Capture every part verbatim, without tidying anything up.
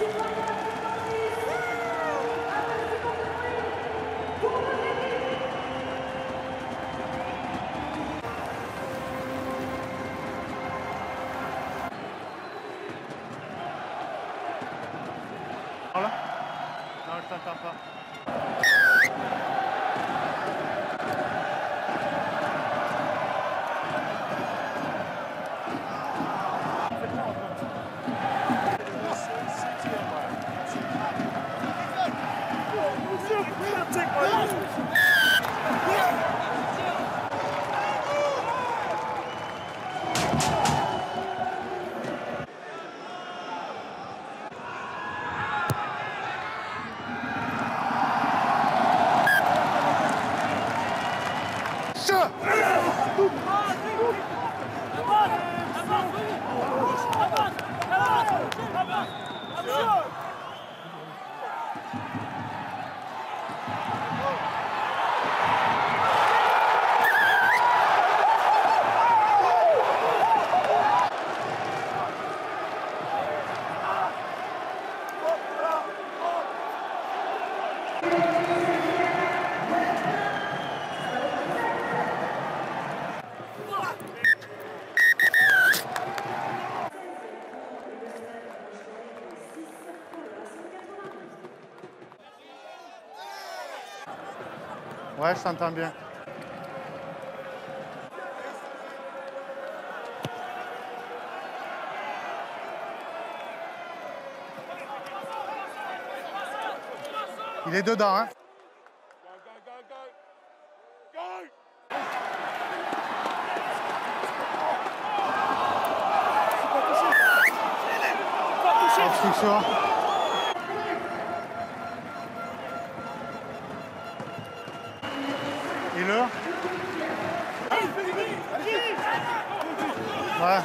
Là? Non, je t'entends pas. Ouais, je t'entends bien. Il est dedans, hein? Obstruction. Et le? Ouais.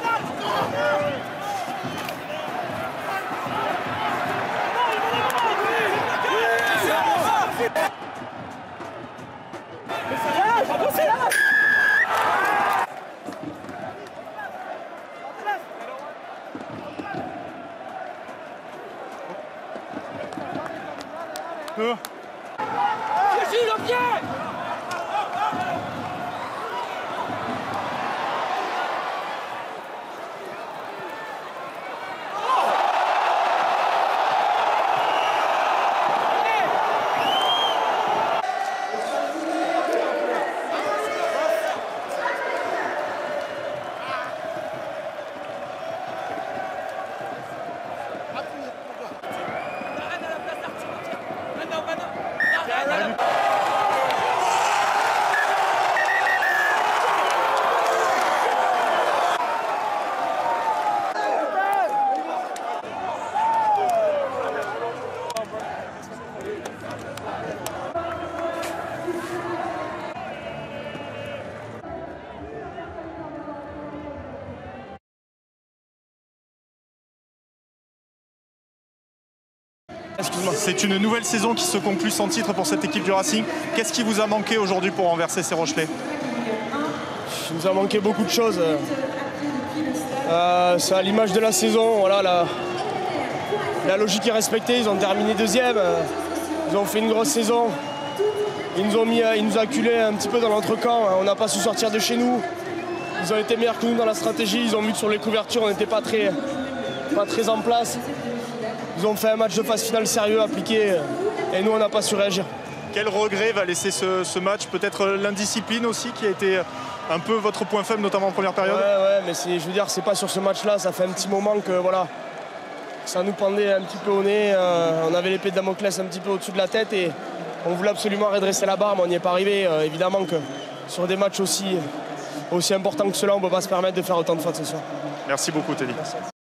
Deux. Le pied. C'est une nouvelle saison qui se conclut sans titre pour cette équipe du Racing. Qu'est-ce qui vous a manqué aujourd'hui pour renverser ces Rochelais? Il nous a manqué beaucoup de choses. Euh, c'est à l'image de la saison. Voilà, la, la logique est respectée. Ils ont terminé deuxième. Ils ont fait une grosse saison. Ils nous ont mis, ils nous ont acculés un petit peu dans l'entrecamp. On n'a pas su sortir de chez nous. Ils ont été meilleurs que nous dans la stratégie. Ils ont mis sur les couvertures. On n'était pas très, pas très en place. Ils ont fait un match de phase finale sérieux, appliqué, et nous, on n'a pas su réagir. Quel regret va laisser ce, ce match? Peut-être l'indiscipline aussi, qui a été un peu votre point faible, notamment en première période? Ouais, ouais, mais je veux dire, c'est pas sur ce match-là. Ça fait un petit moment que voilà, ça nous pendait un petit peu au nez. Euh, on avait l'épée de Damoclès un petit peu au-dessus de la tête et on voulait absolument redresser la barre, mais on n'y est pas arrivé. Euh, évidemment que sur des matchs aussi, aussi importants que ceux-là, on ne peut pas se permettre de faire autant de fautes ce soir. Merci beaucoup, Teddy. Merci.